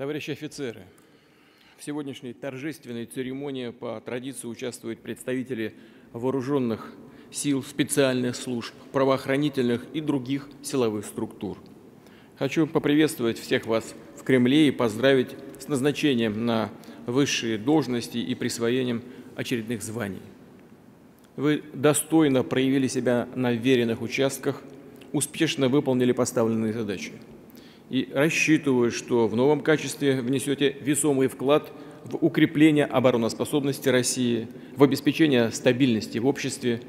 Товарищи офицеры, в сегодняшней торжественной церемонии по традиции участвуют представители вооруженных сил, специальных служб, правоохранительных и других силовых структур. Хочу поприветствовать всех вас в Кремле и поздравить с назначением на высшие должности и присвоением очередных званий. Вы достойно проявили себя на вверенных участках, успешно выполнили поставленные задачи. И рассчитываю, что в новом качестве внесете весомый вклад в укрепление обороноспособности России, в обеспечение стабильности в обществе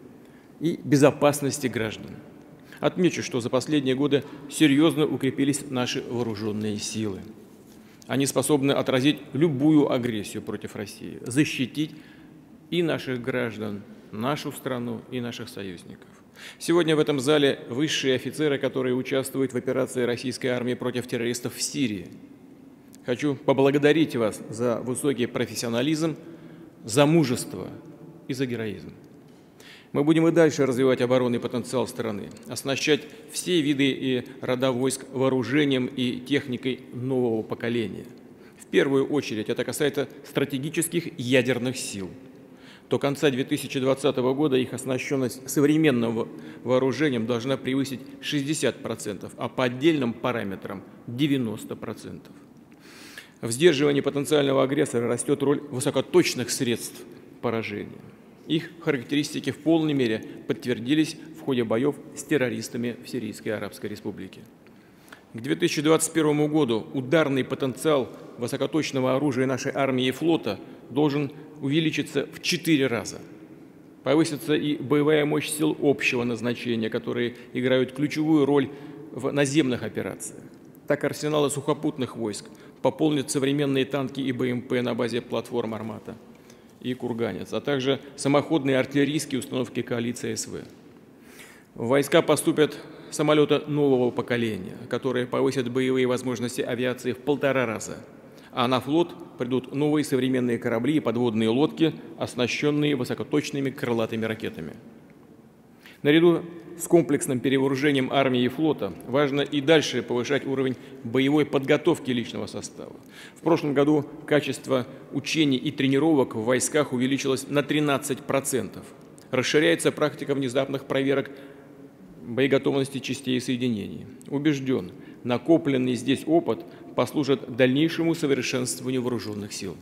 и безопасности граждан. Отмечу, что за последние годы серьезно укрепились наши вооруженные силы. Они способны отразить любую агрессию против России, защитить и наших граждан, нашу страну и наших союзников. Сегодня в этом зале высшие офицеры, которые участвуют в операции российской армии против террористов в Сирии. Хочу поблагодарить вас за высокий профессионализм, за мужество и за героизм. Мы будем и дальше развивать оборонный потенциал страны, оснащать все виды и рода войск вооружением и техникой нового поколения. В первую очередь это касается стратегических ядерных сил. До конца 2020 года их оснащенность современным вооружением должна превысить 60%, а по отдельным параметрам – 90%. В сдерживании потенциального агрессора растет роль высокоточных средств поражения. Их характеристики в полной мере подтвердились в ходе боев с террористами в Сирийской Арабской Республике. К 2021 году ударный потенциал высокоточного оружия нашей армии и флота должен увеличиться в 4 раза. Повысится и боевая мощь сил общего назначения, которые играют ключевую роль в наземных операциях. Так арсеналы сухопутных войск пополнят современные танки и БМП на базе платформ «Армата» и «Курганец», а также самоходные артиллерийские установки коалиции СВ. В войска поступят самолеты нового поколения, которые повысят боевые возможности авиации в 1,5 раза. А на флот придут новые современные корабли и подводные лодки, оснащенные высокоточными крылатыми ракетами. Наряду с комплексным перевооружением армии и флота важно и дальше повышать уровень боевой подготовки личного состава. В прошлом году качество учений и тренировок в войсках увеличилось на 13%. Расширяется практика внезапных проверок боеготовности частей и соединений. Убежден, накопленный здесь опыт послужит дальнейшему совершенствованию вооруженных сил.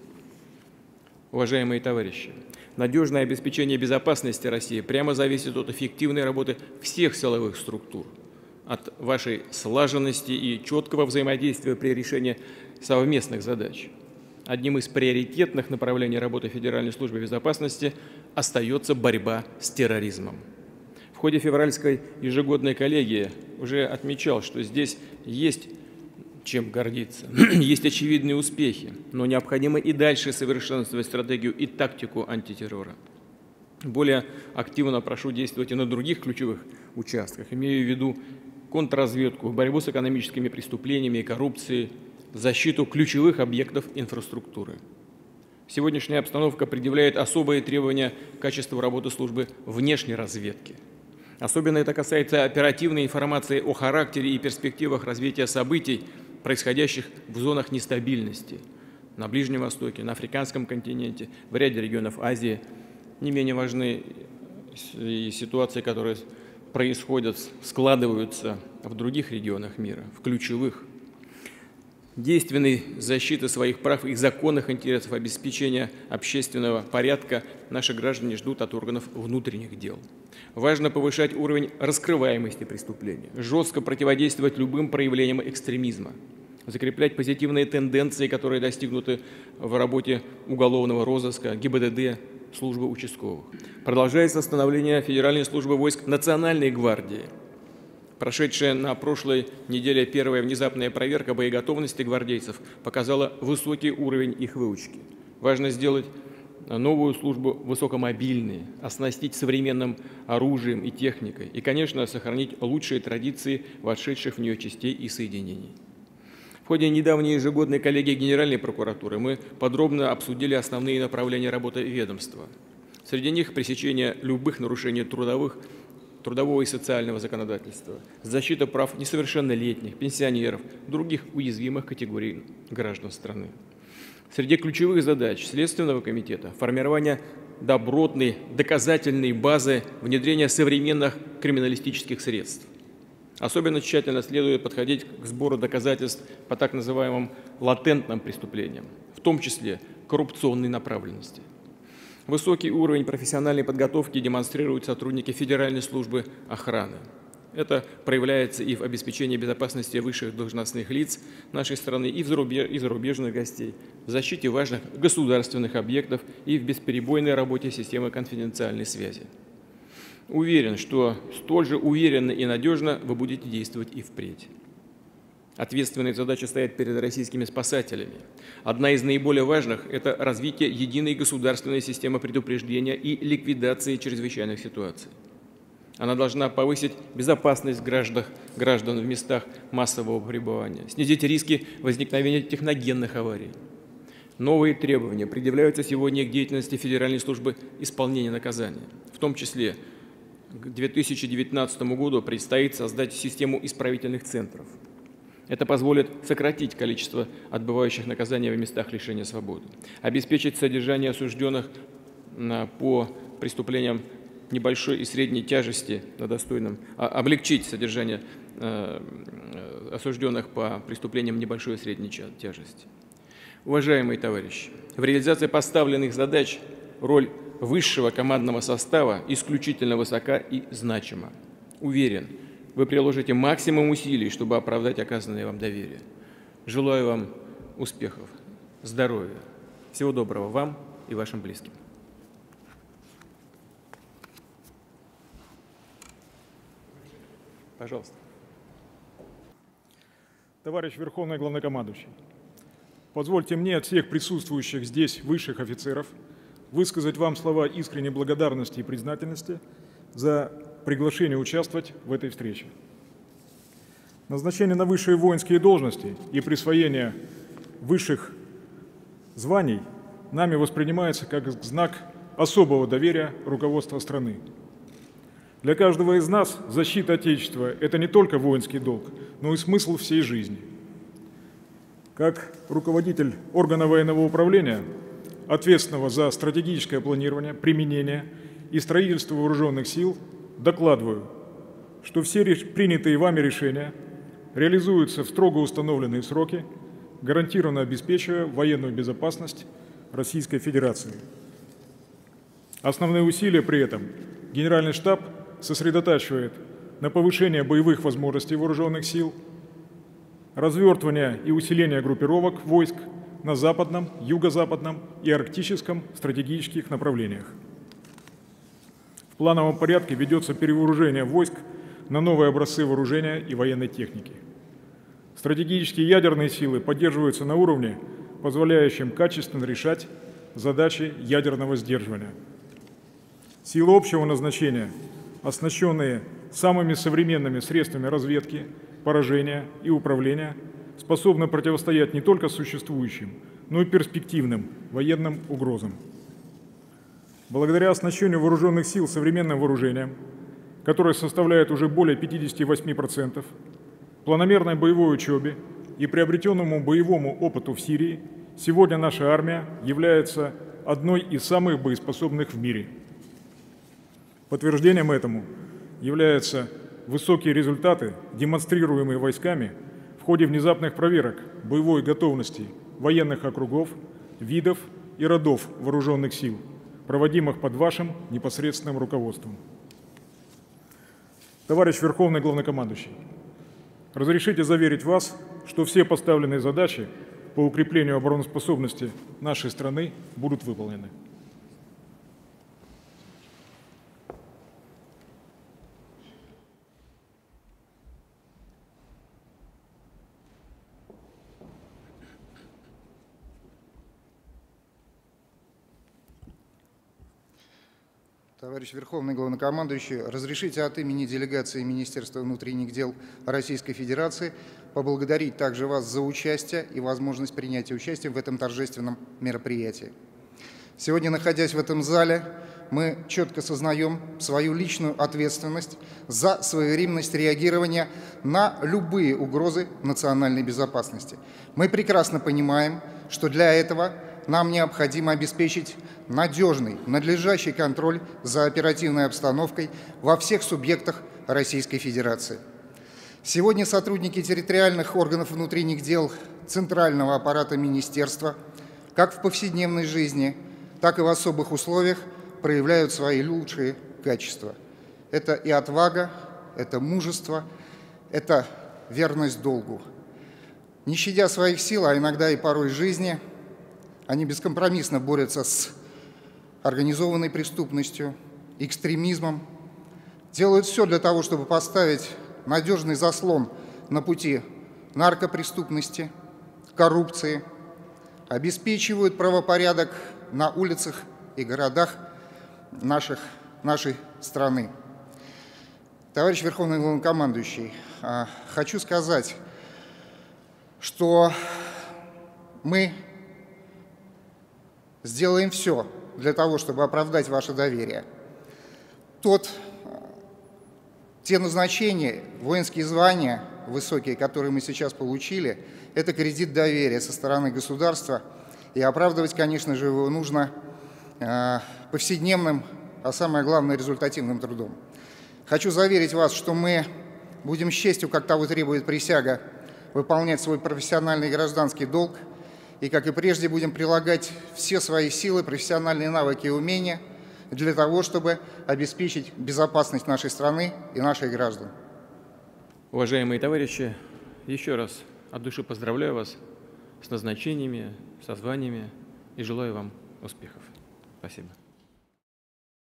Уважаемые товарищи, надежное обеспечение безопасности России прямо зависит от эффективной работы всех силовых структур, от вашей слаженности и четкого взаимодействия при решении совместных задач. Одним из приоритетных направлений работы Федеральной службы безопасности остается борьба с терроризмом. В ходе февральской ежегодной коллегии уже отмечал, что здесь есть чем гордиться, есть очевидные успехи, но необходимо и дальше совершенствовать стратегию и тактику антитеррора. Более активно прошу действовать и на других ключевых участках, имею в виду контрразведку, борьбу с экономическими преступлениями и коррупцией, защиту ключевых объектов инфраструктуры. Сегодняшняя обстановка предъявляет особые требования к качеству работы службы внешней разведки. Особенно это касается оперативной информации о характере и перспективах развития событий, происходящих в зонах нестабильности на Ближнем Востоке, на Африканском континенте, в ряде регионов Азии. Не менее важны и ситуации, которые происходят, складываются в других регионах мира, в ключевых. Действенной защиты своих прав и законных интересов, обеспечения общественного порядка наши граждане ждут от органов внутренних дел. Важно повышать уровень раскрываемости преступлений, жестко противодействовать любым проявлениям экстремизма, закреплять позитивные тенденции, которые достигнуты в работе уголовного розыска, ГИБДД, службы участковых. Продолжается становление Федеральной службы войск Национальной гвардии. Прошедшая на прошлой неделе первая внезапная проверка боеготовности гвардейцев показала высокий уровень их выучки. Важно сделать новую службу высокомобильной, оснастить современным оружием и техникой и, конечно, сохранить лучшие традиции вошедших в нее частей и соединений. В ходе недавней ежегодной коллегии Генеральной прокуратуры мы подробно обсудили основные направления работы ведомства. Среди них пресечение любых нарушений трудовых трудового и социального законодательства, защита прав несовершеннолетних, пенсионеров, других уязвимых категорий граждан страны. Среди ключевых задач Следственного комитета – формирование добротной доказательной базы внедрения современных криминалистических средств. Особенно тщательно следует подходить к сбору доказательств по так называемым латентным преступлениям, в том числе коррупционной направленности. Высокий уровень профессиональной подготовки демонстрируют сотрудники Федеральной службы охраны. Это проявляется и в обеспечении безопасности высших должностных лиц нашей страны, и зарубежных гостей, в защите важных государственных объектов и в бесперебойной работе системы конфиденциальной связи. Уверен, что столь же уверенно и надежно вы будете действовать и впредь. Ответственные задачи стоят перед российскими спасателями. Одна из наиболее важных – это развитие единой государственной системы предупреждения и ликвидации чрезвычайных ситуаций. Она должна повысить безопасность граждан в местах массового пребывания, снизить риски возникновения техногенных аварий. Новые требования предъявляются сегодня к деятельности Федеральной службы исполнения наказания. В том числе к 2019 году предстоит создать систему исправительных центров. Это позволит сократить количество отбывающих наказания в местах лишения свободы, обеспечить содержание осужденных по преступлениям небольшой и средней тяжести на достойном, облегчить содержание осужденных по преступлениям небольшой и средней тяжести. Уважаемые товарищи, в реализации поставленных задач роль высшего командного состава исключительно высока и значима. Уверен, вы приложите максимум усилий, чтобы оправдать оказанное вам доверие. Желаю вам успехов, здоровья, всего доброго вам и вашим близким. Пожалуйста. Товарищ Верховный Главнокомандующий, позвольте мне от всех присутствующих здесь высших офицеров высказать вам слова искренней благодарности и признательности за приглашение участвовать в этой встрече. Назначение на высшие воинские должности и присвоение высших званий нами воспринимается как знак особого доверия руководства страны. Для каждого из нас защита Отечества – это не только воинский долг, но и смысл всей жизни. Как руководитель органа военного управления, ответственного за стратегическое планирование, применение и строительство вооруженных сил, докладываю, что все принятые вами решения реализуются в строго установленные сроки, гарантированно обеспечивая военную безопасность Российской Федерации. Основные усилия при этом Генеральный штаб сосредотачивает на повышении боевых возможностей вооруженных сил, развертывание и усиление группировок войск на западном, юго-западном и арктическом стратегических направлениях. В плановом порядке ведется перевооружение войск на новые образцы вооружения и военной техники. Стратегические ядерные силы поддерживаются на уровне, позволяющем качественно решать задачи ядерного сдерживания. Силы общего назначения, оснащенные самыми современными средствами разведки, поражения и управления, способны противостоять не только существующим, но и перспективным военным угрозам. Благодаря оснащению вооруженных сил современным вооружением, которое составляет уже более 58%, планомерной боевой учебе и приобретенному боевому опыту в Сирии, сегодня наша армия является одной из самых боеспособных в мире. Подтверждением этому являются высокие результаты, демонстрируемые войсками в ходе внезапных проверок боевой готовности военных округов, видов и родов вооруженных сил, проводимых под вашим непосредственным руководством. Товарищ Верховный Главнокомандующий, разрешите заверить вас, что все поставленные задачи по укреплению обороноспособности нашей страны будут выполнены. Товарищ Верховный Главнокомандующий, разрешите от имени делегации Министерства внутренних дел Российской Федерации поблагодарить также вас за участие и возможность принятия участия в этом торжественном мероприятии. Сегодня, находясь в этом зале, мы четко сознаем свою личную ответственность за своевременность реагирования на любые угрозы национальной безопасности. Мы прекрасно понимаем, что для этого нам необходимо обеспечить надежный, надлежащий контроль за оперативной обстановкой во всех субъектах Российской Федерации. Сегодня сотрудники территориальных органов внутренних дел центрального аппарата министерства как в повседневной жизни, так и в особых условиях проявляют свои лучшие качества. Это и отвага, это мужество, это верность долгу. Не щадя своих сил, а иногда и порой жизни, они бескомпромиссно борются с организованной преступностью, экстремизмом, делают все для того, чтобы поставить надежный заслон на пути наркопреступности, коррупции, обеспечивают правопорядок на улицах и городах нашей страны. Товарищ Верховный Главнокомандующий, хочу сказать, что мы сделаем все для того, чтобы оправдать ваше доверие. Те назначения, воинские звания высокие, которые мы сейчас получили, это кредит доверия со стороны государства, и оправдывать, конечно же, его нужно повседневным, а самое главное, результативным трудом. Хочу заверить вас, что мы будем с честью, как того требует присяга, выполнять свой профессиональный и гражданский долг, и, как и прежде, будем прилагать все свои силы, профессиональные навыки и умения для того, чтобы обеспечить безопасность нашей страны и наших граждан. Уважаемые товарищи, еще раз от души поздравляю вас с назначениями, со званиями и желаю вам успехов. Спасибо.